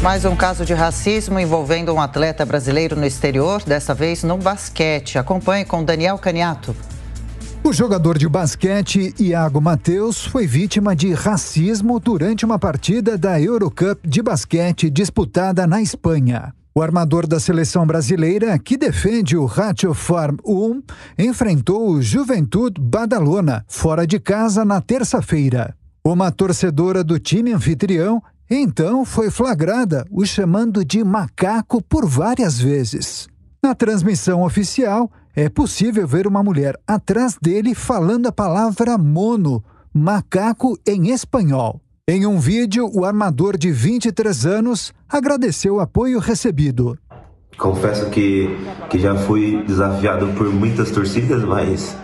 Mais um caso de racismo envolvendo um atleta brasileiro no exterior, dessa vez no basquete. Acompanhe com Daniel Caniato. O jogador de basquete, Iago Mateus, foi vítima de racismo durante uma partida da Eurocup de basquete disputada na Espanha. O armador da seleção brasileira, que defende o Ratio Farm 1, enfrentou o Juventud Badalona, fora de casa, na terça-feira. Uma torcedora do time anfitrião, então, foi flagrada o chamando de macaco por várias vezes. Na transmissão oficial, é possível ver uma mulher atrás dele falando a palavra mono, macaco em espanhol. Em um vídeo, o armador de 23 anos agradeceu o apoio recebido. Confesso que já fui desafiado por muitas torcidas, mas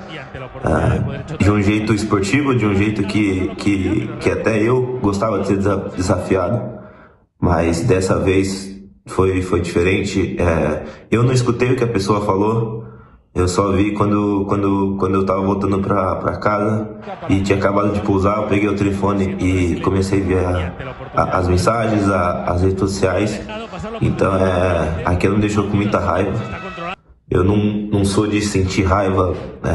de um jeito esportivo, de um jeito que até eu gostava de ser desafiado, mas dessa vez foi diferente. Eu não escutei o que a pessoa falou, eu só vi quando eu estava voltando para casa e tinha acabado de pousar. Eu peguei o telefone e comecei a ver as mensagens, as redes sociais. Então aquilo me deixou com muita raiva. Eu não sou de sentir raiva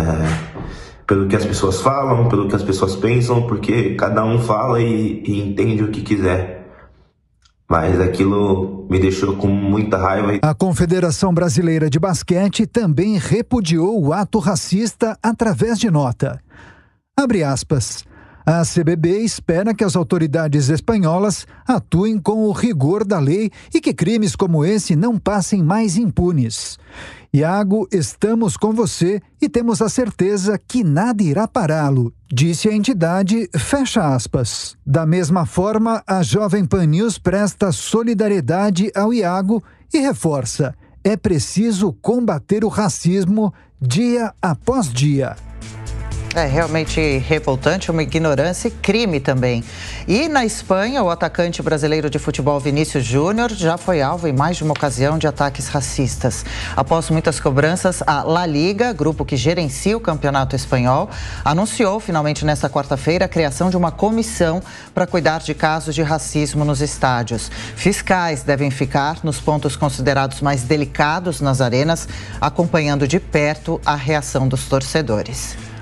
pelo que as pessoas falam, pelo que as pessoas pensam, porque cada um fala e entende o que quiser. Mas aquilo me deixou com muita raiva. A Confederação Brasileira de Basquete também repudiou o ato racista através de nota. Abre aspas. A CBB espera que as autoridades espanholas atuem com o rigor da lei e que crimes como esse não passem mais impunes. Iago, estamos com você e temos a certeza que nada irá pará-lo, disse a entidade, fecha aspas. Da mesma forma, a Jovem Pan News presta solidariedade ao Iago e reforça: é preciso combater o racismo dia após dia. É realmente revoltante, uma ignorância e crime também. E na Espanha, o atacante brasileiro de futebol Vinícius Júnior já foi alvo em mais de uma ocasião de ataques racistas. Após muitas cobranças, a La Liga, grupo que gerencia o campeonato espanhol, anunciou finalmente nesta quarta-feira a criação de uma comissão para cuidar de casos de racismo nos estádios. Fiscais devem ficar nos pontos considerados mais delicados nas arenas, acompanhando de perto a reação dos torcedores.